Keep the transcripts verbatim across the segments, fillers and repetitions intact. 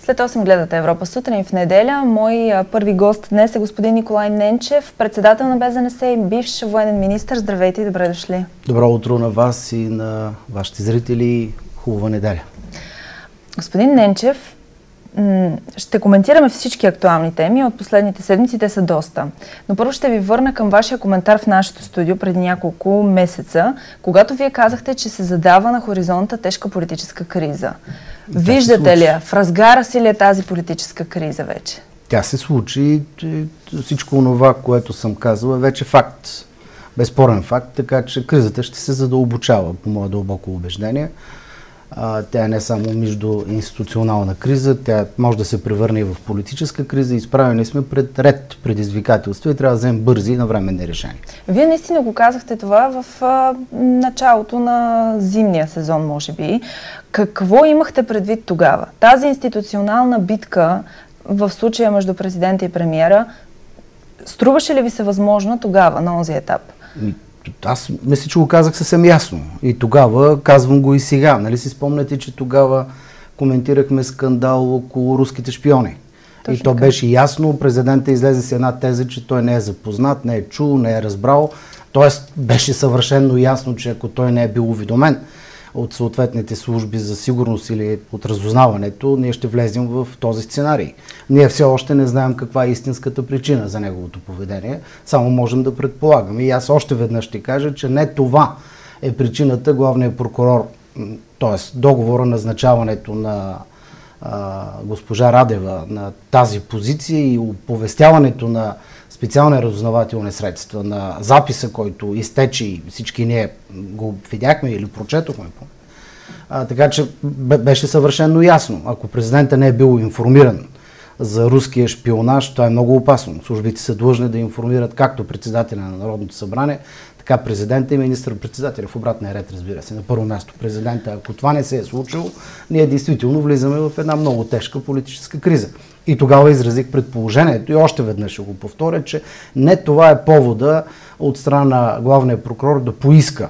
След осем гледате Европа сутрин и в неделя. Мой първи гост днес е господин Николай Ненчев, председател на Б З Н С и бивш военен министър. Здравейте и добре дошли. Добро утро на вас и на вашите зрители. Хубава неделя. Господин Ненчев, ще коментираме всички актуални теми от последните седмици, те са доста. Но първо ще ви върна към вашия коментар в нашото студио преди няколко месеца, когато вие казахте, че се задава на хоризонта тежка политическа криза. Да, виждате ли, в разгара си ли е тази политическа криза вече? Тя се случи, че всичко това, което съм казал, е вече факт. Безспорен факт, така че кризата ще се задълбочава, по мое дълбоко убеждение. Тя е не само междуинституционална криза, тя може да се превърне и в политическа криза. Изправени сме пред ред предизвикателства и трябва да вземем бързи и навременни решения. Вие наистина го казахте това в а, началото на зимния сезон, може би. Какво имахте предвид тогава? Тази институционална битка в случая между президента и премиера, струваше ли ви се възможно тогава, на онзи етап? Аз мисля, че го казах съвсем ясно. И тогава, казвам го и сега. Нали си спомняте, че тогава коментирахме скандал около руските шпиони. Точно и то така беше ясно. Президентът излезе с една теза, че той не е запознат, не е чул, не е разбрал. Тоест беше съвършено ясно, че ако той не е бил уведомен от съответните служби за сигурност или от разузнаването, ние ще влезем в този сценарий. Ние все още не знаем каква е истинската причина за неговото поведение, само можем да предполагаме. И аз още веднъж ще кажа, че не това е причината главният прокурор, т.е. договора назначаването на а, госпожа Радева на тази позиция и оповестяването на специални разузнавателни средства, на записа, който изтече и всички ние го видяхме или прочетохме. А, така че беше съвършено ясно. Ако президентът не е бил информиран за руския шпионаж, това е много опасно. Службите са длъжни да информират както председателя на Народното събрание, така президента и министър-председателя. В обратния ред, разбира се. На първо място президента. Ако това не се е случило, ние действително влизаме в една много тежка политическа криза. И тогава изразих предположението и още веднъж ще го повторя, че не това е повода от страна на главния прокурор да поиска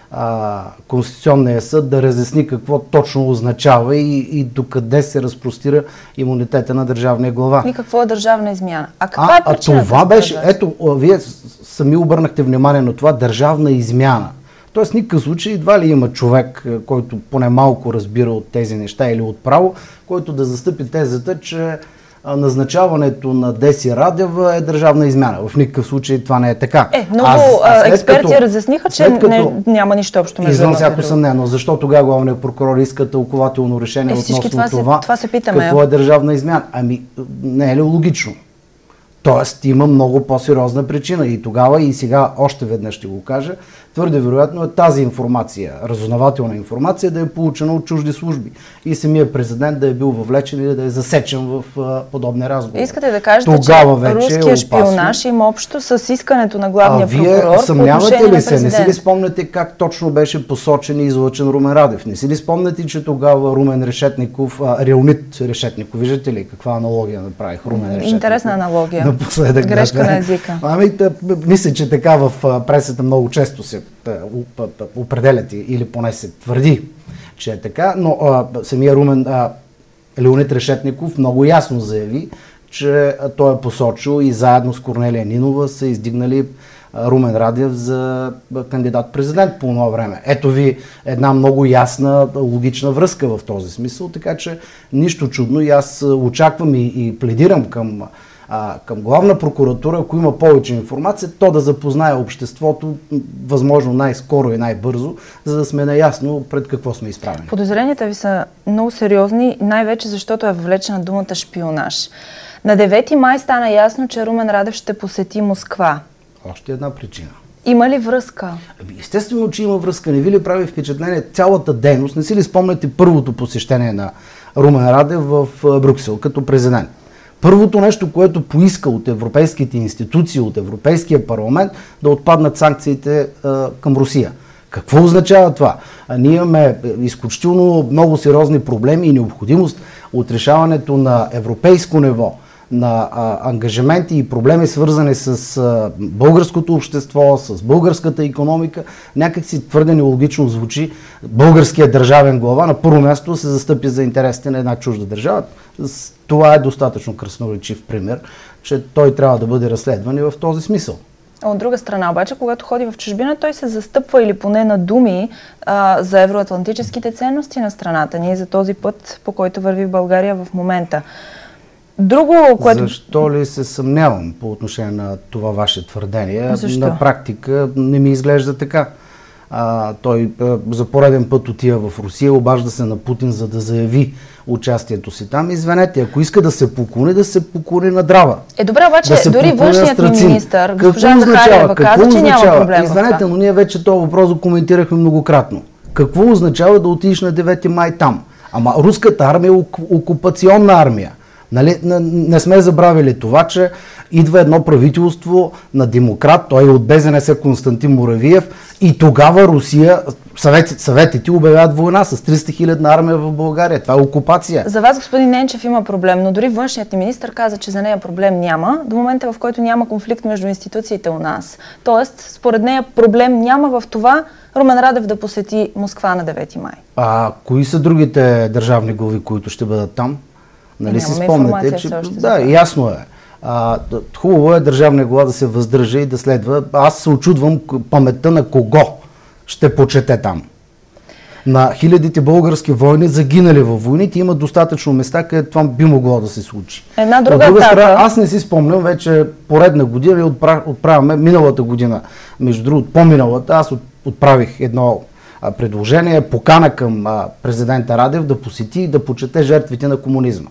а, Конституционния съд да разясни какво точно означава и, и докъде се разпростира имунитета на държавния глава. И какво е държавна измяна? А каква а, е причината? А това беше, ето, вие сами обърнахте внимание на това, държавна измяна. Тоест, никакъв случай едва ли има човек, който поне малко разбира от тези неща или от право, който да застъпи тезата, че назначаването на Деси Радева е държавна измяна. В никакъв случай това не е така. Е, много аз, аз експерти като, разясниха, че като, не, няма нищо общо между извън всяко съмнение. Защо тогава главният прокурор иска тълкувателно решение е, относно това, това, се, това се питаме, какво е държавна измяна? Ами, не е ли логично? Тоест, има много по-сериозна причина и тогава и сега още веднъж ще го кажа. Твърде вероятно е тази информация, разузнавателна информация, да е получена от чужди служби. И самия президент да е бил въвлечен или да е засечен в а, подобни разговори. Искате да кажете, тогава че руския шпионаж има общо с искането на главния а прокурор. Вие съмнявате ли се? Не си ли спомняте как точно беше посочен и излъчен Румен Радев? Не си ли спомняте, че тогава Румен Решетников, а, Реонид Решетников, виждате ли каква аналогия направих Румен Решетников? Интересна аналогия. Напоследък, грешка да, на езика. Ами, да, мисля, че така в пресата много често се определят или поне се твърди, че е така, но а, самия Румен а, Леонид Решетников много ясно заяви, че а, той е посочил и заедно с Корнелия Нинова са издигнали а, Румен Радев за а, кандидат-президент по това време. Ето ви една много ясна, логична връзка в този смисъл, така че нищо чудно и аз очаквам и, и пледирам към А, към главна прокуратура, ако има повече информация, то да запознае обществото възможно най-скоро и най-бързо, за да сме наясно пред какво сме изправени. Подозренията ви са много сериозни, най-вече защото е въвлечена думата шпионаж. На девети май стана ясно, че Румен Радев ще посети Москва. Още една причина. Има ли връзка? Естествено, че има връзка. Не ви ли прави впечатление цялата дейност? Не си ли спомняте първото посещение на Румен Радев в Брюксел като президент? Първото нещо, което поиска от европейските институции, от Европейския парламент, да отпаднат санкциите а, към Русия. Какво означава това? А ние имаме изключително много сериозни проблеми и необходимост от решаването на европейско ниво на а, ангажименти и проблеми, свързани с а, българското общество, с българската икономика, някак си твърде нелогично звучи българският държавен глава на първо място се застъпи за интересите на една чужда държава. Това е достатъчно красноречив пример, че той трябва да бъде разследван и в този смисъл. От друга страна обаче, когато ходи в чужбина, той се застъпва или поне на думи а, за евроатлантическите ценности на страната ни и за този път, по който върви в България в момента. Друго, което... Защо ли се съмнявам по отношение на това ваше твърдение? Защо? На практика не ми изглежда така. А, той а, за пореден път отива в Русия, обажда се на Путин, за да заяви участието си там. Извинете, ако иска да се поклони, да се поклони на драва. Е, добре, обаче да дори външният ни министър, госпожа Захариева, каза, че означава? няма проблем. Извинете, но ние вече този въпрос го коментирахме многократно. Какво означава да отидеш на девети май там? Ама руската армия е окупационна армия. Нали, не сме забравили това, че идва едно правителство на демократ, той е от Б З Н С Константин Муравиев и тогава Русия, съветите, съветите обявяват война с триста хилядна армия в България. Това е окупация. За вас, господин Ненчев, има проблем, но дори външният ни министър каза, че за нея проблем няма, до момента в който няма конфликт между институциите у нас. Тоест, според нея проблем няма в това Румен Радев да посети Москва на девети май. А кои са другите държавни глави, които ще бъдат там? Нали си спомняте, че да, ясно е. А, хубаво е държавния глава да се въздържа и да следва. Аз се очудвам паметта на кого ще почете там. На хилядите български войни, загинали във войните, има достатъчно места, където това би могло да се случи. Една друга, друга страна, аз не си спомням, вече поредна година и отправяме миналата година, между другото по-миналата, аз отправих едно предложение, покана към президента Радев да посети и да почете жертвите на комунизма.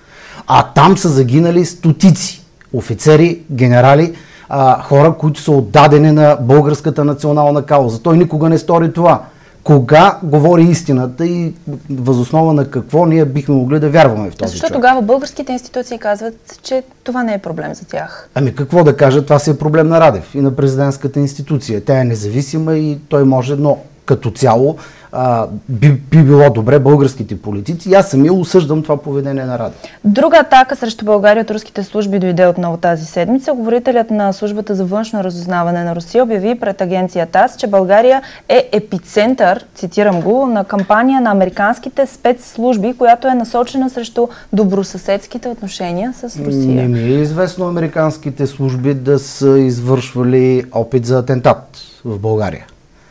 А там са загинали стотици офицери, генерали, а, хора, които са отдадени на българската национална кауза. Той никога не стори това. Кога говори истината и възоснова на какво ние бихме могли да вярваме в този Защо човек? тогава българските институции казват, че това не е проблем за тях? Ами какво да кажа, това си е проблем на Радев и на президентската институция. Тя е независима и той може, но като цяло а, би, би било добре българските политици. И аз самия осъждам това поведение на Радев. Друга атака срещу България от руските служби дойде отново тази седмица. Говорителят на службата за външно разузнаване на Русия обяви пред агенция ТАСС, че България е епицентър, цитирам го, на кампания на американските спецслужби, която е насочена срещу добросъседските отношения с Русия. Не ми е известно американските служби да са извършвали опит за атентат в България.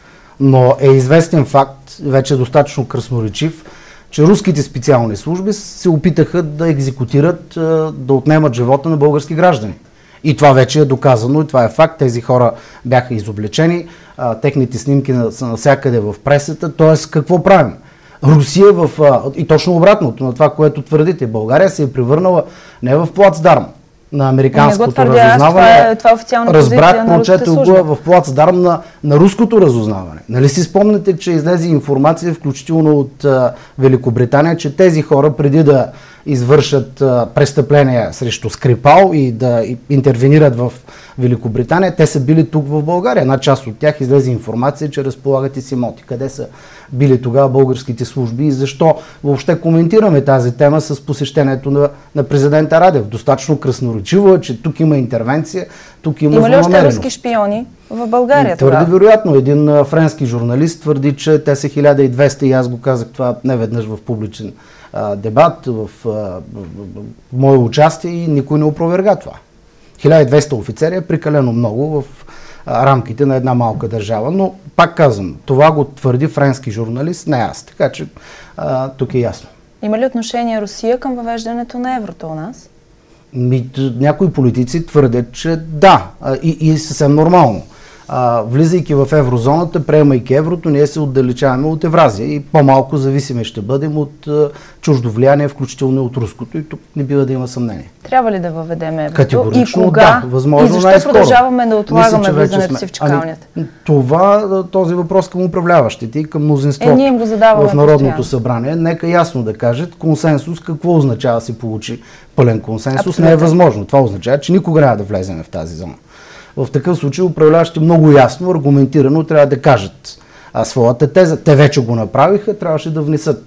Но е известен факт, вече е достатъчно красноречив, че руските специални служби се опитаха да екзекутират, да отнемат живота на български граждани. И това вече е доказано и това е факт. Тези хора бяха изобличени, техните снимки са навсякъде в пресата. Тоест, какво правим? Русия в... И точно обратното на това, което твърдите. България се е превърнала не в плацдарм на американското твърдя, разузнаване. Това е, това е официална разбрах, прочетох го в плацдарм на, на руското разузнаване. Нали си спомняте, че излезе информация, включително от а, Великобритания, че тези хора преди да извършат а, престъпления срещу Скрипал и да и, интервенират в Великобритания, те са били тук в България. Една част от тях излезе информация, че разполагат и с имоти. Къде са били тогава българските служби и защо въобще коментираме тази тема с посещението на, на президента Радев? Достатъчно красноречиво е, че тук има интервенция, тук има злонамереност. Има ли още руски шпиони в България? Твърде вероятно. Един а, френски журналист твърди, че те са хиляда и двеста и аз го казах това не веднъж в публичен а, дебат, в, а, в, в мое участие и никой не опроверга това. хиляда и двеста офицери е прекалено много в а, рамките на една малка държава, но пак казвам, това го твърди френски журналист, не аз. Така че а, тук е ясно. Има ли отношение Русия към въвеждането на еврото у нас? Ми, някои политици твърдят, че да, и, и съвсем нормално. А, влизайки в еврозоната, приемайки еврото, ние се отдалечаваме от Евразия и по-малко зависими ще бъдем от а, чуждо влияние, включително от руското, и тук не бива да има съмнение. Трябва ли да въведем еврото? Категорично и кога? Да, възможно и защо най-скоро. продължаваме да отлагаме Мисля, влизането си в чакалнята? Ами, това, този въпрос към управляващите и към мнозинството е, ние им го задаваме в Народното постоянно. събрание. Нека ясно да кажат консенсус. Какво означава да се получи пълен консенсус? Абсолютно. Не е възможно. Това означава, че никога няма да влезем в тази зона. В такъв случай управляващите много ясно, аргументирано трябва да кажат а, своята теза. Те вече го направиха, трябваше да внесат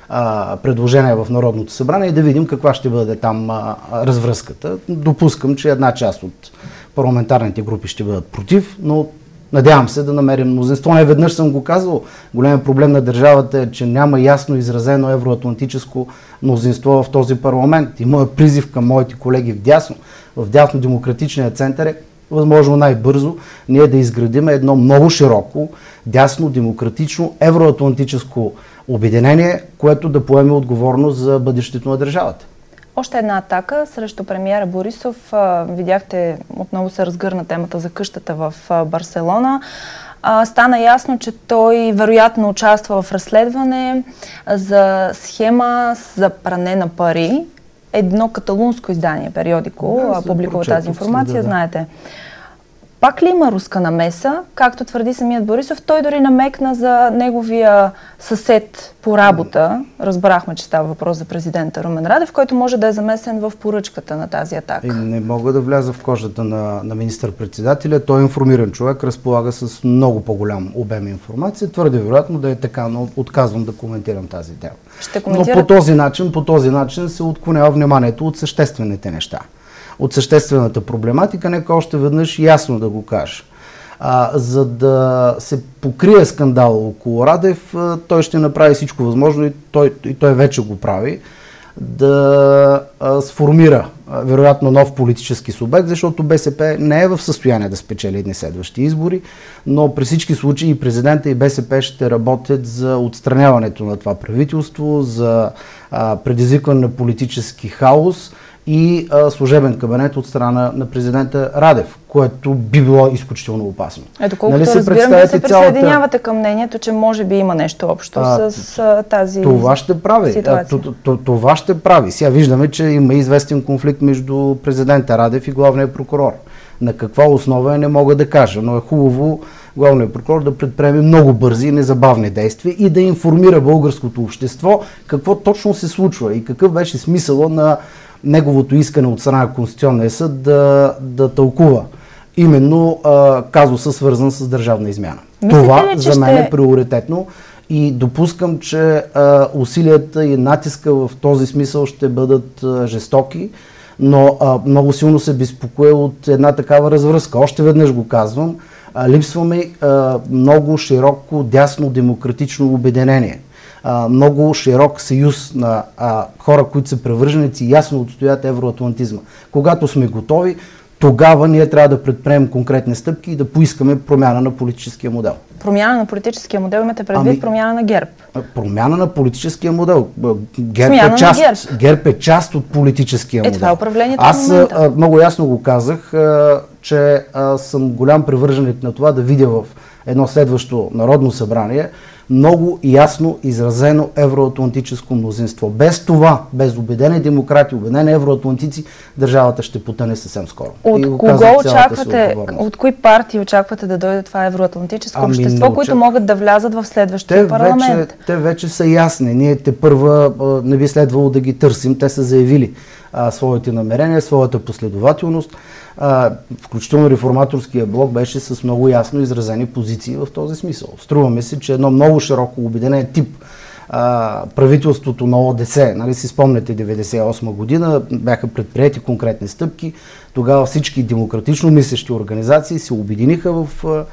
а, предложения в Народното събрание и да видим каква ще бъде там а, развръзката. Допускам, че една част от парламентарните групи ще бъдат против, но надявам се да намерим мнозинство. Не веднъж съм го казал. Големият проблем на държавата е, че няма ясно изразено евроатлантическо мнозинство в този парламент. И моят призив към моите колеги в дясно, в дясно-демократичния център е възможно най-бързо ние да изградим едно много широко, дясно, демократично, евроатлантическо обединение, което да поеме отговорност за бъдещето на държавата. Още една атака срещу премиера Борисов. Видяхте, отново се разгърна темата за къщата в Барселона. Стана ясно, че той вероятно участва в разследване за схема за пране на пари. Едно каталунско издание, периодико, да, публикува тази информация, да, да. Знаете. Пак ли има руска намеса? Както твърди самият Борисов, той дори намекна за неговия съсед по работа. Разбрахме, че става въпрос за президента Румен Радев, който може да е замесен в поръчката на тази атака. И не мога да вляза в кожата на, на министър-председателя. Той е информиран човек, разполага с много по-голям обем информация. Твърде вероятно да е така, но отказвам да коментирам тази тема. Ще коментират... Но по този начин, по този начин се отклонява вниманието от съществените неща. От съществената проблематика, нека още веднъж ясно да го кажа. А, за да се покрие скандал около Радев, той ще направи всичко възможно и той, и той вече го прави, да а, сформира а, вероятно нов политически субект, защото БСП не е в състояние да спечели едни следващи избори, но при всички случаи и президента и БСП ще работят за отстраняването на това правителство, за а, предизвикване на политически хаос и а, служебен кабинет от страна на президента Радев, което би било изключително опасно. Ето, колкото нали разбирам, да се присъединявате цялата... към мнението, че може би има нещо общо а, с а, тази това ще прави. А, това ще прави. Сега виждаме, че има известен конфликт между президента Радев и главния прокурор. На каква основа не мога да кажа, но е хубаво главният прокурор да предприеме много бързи и незабавни действия и да информира българското общество какво точно се случва и какъв беше смисъла на неговото искане от страна на Конституционния съд да, да тълкува именно а, казуса, свързан с държавна измяна. Мислите Това ли, за мен ще... е приоритетно и допускам, че а, усилията и натиска в този смисъл ще бъдат а, жестоки, но а, много силно се безпокоя от една такава развръзка. Още веднъж го казвам, а, липсва ми а, много широко дясно демократично обединение. Uh, много широк съюз на uh, хора, които са привърженици и ясно отстоят евроатлантизма. Когато сме готови, тогава ние трябва да предприемем конкретни стъпки и да поискаме промяна на политическия модел. Промяна на политическия модел имате предвид ами, промяна на ГЕРБ? Промяна на политическия модел. ГЕРБ е, част, ГЕРБ. ГЕРБ е част от политическия модел. Е, това е управлението Аз в момента. А, много ясно го казах, а, че а, съм голям привърженик на това да видя в едно следващо Народно събрание много ясно изразено евроатлантическо мнозинство. Без това, без убедени демократи, убедени евроатлантици, държавата ще потъне съвсем скоро. От кого очаквате, от кои партии очаквате да дойде това евроатлантическо ами, общество, науча... които могат да влязат в следващия те парламент? Вече, те вече са ясни. Ние те първа не би следвало да ги търсим. Те са заявили а, своите намерения, своята последователност. А, включително реформаторския блок беше с много ясно изразени позиции в този смисъл. Струваме се, че едно много широко обединение тип а, правителството на О Д С, нали си спомняте деветдесет и осма година, бяха предприети конкретни стъпки, тогава всички демократично мислещи организации се обединиха в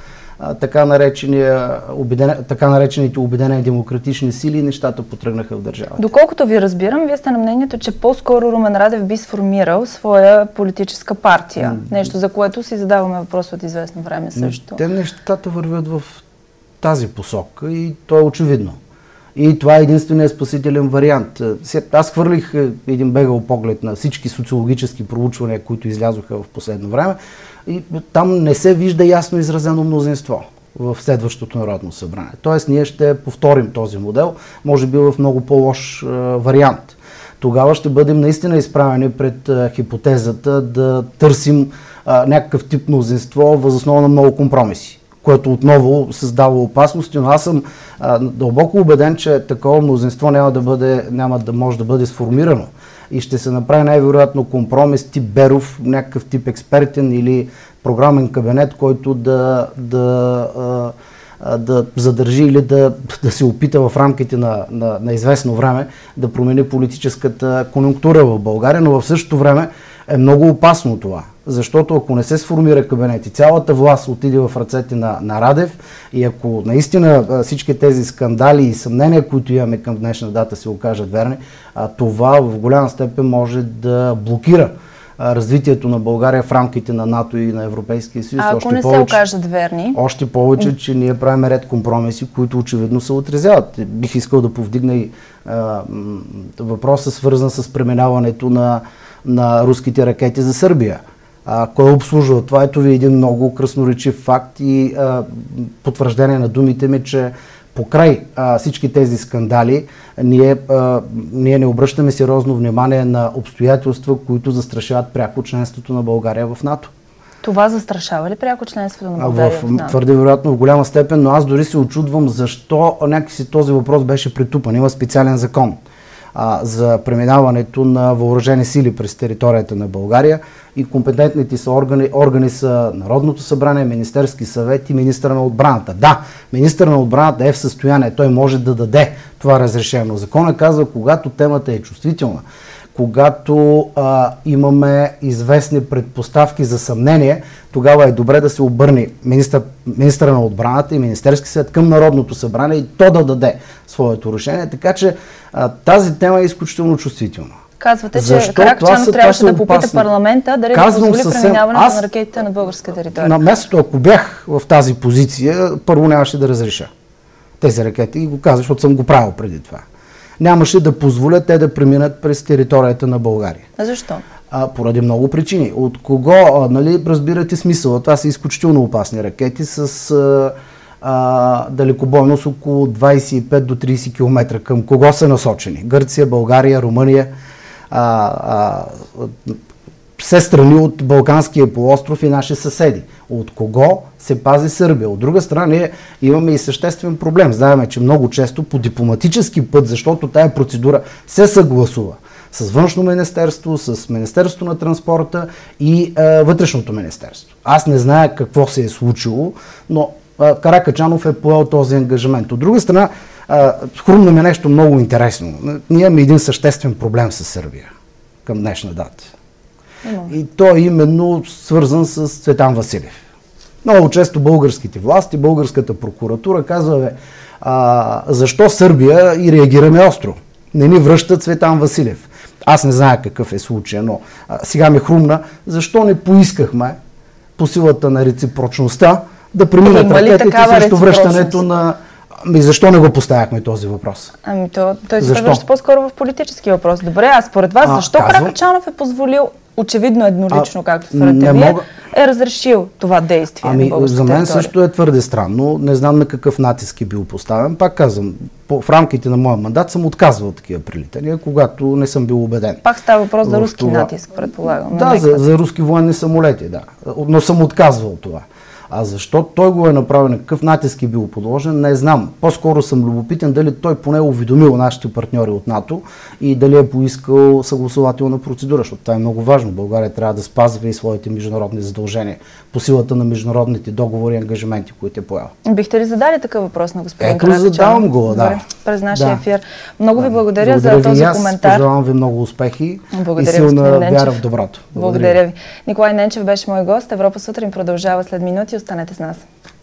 а, така, обеден... така наречените обединени демократични сили и нещата потръгнаха в държавата. Доколкото ви разбирам, вие сте на мнението, че по-скоро Румен Радев би сформирал своя политическа партия. Mm. Нещо, за което си задаваме въпрос от известно време също. Те нещата вървят в тази посока и то е очевидно. И това е единственият спасителен вариант. Аз хвърлих един бегал поглед на всички социологически проучвания, които излязоха в последно време и там не се вижда ясно изразено мнозинство в следващото Народно събрание. Тоест ние ще повторим този модел, може би в много по-лош вариант. Тогава ще бъдем наистина изправени пред а, хипотезата да търсим а, някакъв тип мнозинство въз основа на много компромиси, което отново създава опасности, но аз съм а, дълбоко убеден, че такова мнозинство няма да, бъде, няма да може да бъде сформирано и ще се направи най-вероятно компромис тип Беров, някакъв тип експертен или програмен кабинет, който да, да да задържи или да, да се опита в рамките на, на, на известно време да промени политическата конюнктура в България, но в същото време е много опасно това. Защото ако не се сформира кабинет и цялата власт отиде в ръцете на, на Радев и ако наистина всички тези скандали и съмнения, които имаме към днешна дата, се окажат верни, това в голяма степен може да блокира развитието на България в рамките на НАТО и на Европейския съюз. А ако още не повече, се окажат верни? Още повече, че ние правим ред компромиси, които очевидно се отрезяват. Бих искал да повдигна и а, въпроса, свързан с преминаването на, на руските ракети за Сърбия. А, кой обслужва това? Ето ви един много красноречив факт и а, потвърждение на думите ми, че покрай а, всички тези скандали, ние, а, ние не обръщаме сериозно внимание на обстоятелства, които застрашават пряко членството на България в НАТО. Това застрашава ли пряко членството на България в, в НАТО? Твърде вероятно в голяма степен, но аз дори се очудвам защо някакси този въпрос беше притупан. Има специален закон а, за преминаването на въоръжени сили през територията на България и компетентните са органи, органи са Народното събрание, Министерски съвет и министъра на отбраната. Да, министър на отбраната е в състояние, той може да даде това разрешение. Законът казва, когато темата е чувствителна, когато а, имаме известни предпоставки за съмнение, тогава е добре да се обърне министър, министъра на отбраната и Министерски съвет към Народното събрание и то да даде своето решение. Така че а, тази тема е изключително чувствителна. Казвате, че Каракачанов трябваше да попита парламента дали да позволи преминаването аз, на ракетите на българска територия. На мястото, ако бях в тази позиция, първо нямаше да разреша тези ракети и го казах, защото съм го правил преди това. Нямаше да позволя те да преминат през територията на България. А защо? А, поради много причини. От кого, а, нали, разбирате смисъла? Това са изключително опасни ракети с а, а, далекобойност около двадесет и пет до тридесет километра. Към кого са насочени? Гърция, България, Румъния, а, а, все страни от Балканския полуостров и наши съседи. От кого се пази Сърбия? От друга страна, ние имаме и съществен проблем. Знаем, че много често по дипломатически път, защото тая процедура се съгласува с Външно министерство, с Министерство на транспорта и е, Вътрешното министерство. Аз не зная какво се е случило, но е, Каракачанов е поел този ангажимент. От друга страна, е, хрумна ми нещо много интересно. Ние имаме един съществен проблем с Сърбия към днешна дата. И той е именно свързан с Цветан Василев. Много често българските власти, българската прокуратура казва, бе, а, защо Сърбия и реагираме остро? Не ни връща Цветан Василев. Аз не зная какъв е случай, но а, сега ми хрумна, защо не поискахме по силата на реципрочността да преминат ракетите срещу връщането на... Ами защо не го поставяхме този въпрос? Ами то, той се превръща по-скоро в политически въпрос. Добре, а според вас, а, защо казвам... Каракачанов е позволил, очевидно еднолично, а, както твърдите вие, мога... е разрешил това действие? Ами на за мен територия? Също е твърде странно. Не знам на какъв натиск е бил поставен. Пак казвам, по, в рамките на моя мандат съм отказвал такива прилитания, когато не съм бил убеден. Пак става въпрос за руски това... натиск, предполагам. Да, за, за руски военни самолети, да. Но съм отказвал това. А защо той го е направил, на какъв натиск е бил подложен, не знам. По-скоро съм любопитен дали той поне уведомил нашите партньори от НАТО и дали е поискал съгласувателна процедура, защото това е много важно. България трябва да спазва и своите международни задължения по силата на международните договори и ангажименти, които е поел. Бихте ли задали такъв въпрос на господин Ето, Каракачанов? задавам го, да. Добре, през нашия да. ефир. Много ви благодаря, благодаря за този аз, коментар. Пожелавам ви много успехи благодаря, и силна вяра в доброто. Благодаря. благодаря ви. Николай Ненчев беше мой гост. Европа сутрин продължава след минути. Останете с нас.